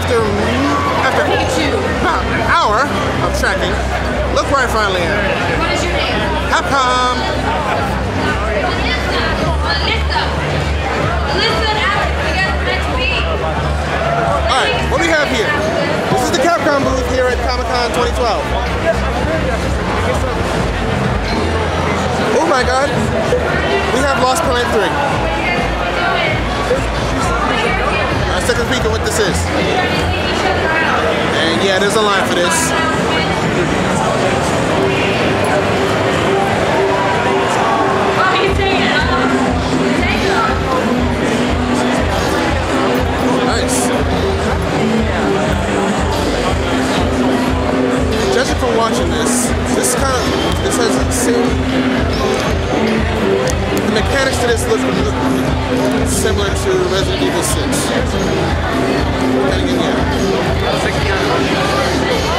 after about an hour of tracking, look where I finally am. What is your name? Capcom. Alright, what do we have here? This is the Capcom booth here at Comic-Con 2012. Oh my god, we have Lost Planet 3. Let's take a peek at what this is. And yeah, there's a line for this. Nice. Judging from watching this has the same. The mechanics to this look similar to Resident Evil 6. And again, yeah.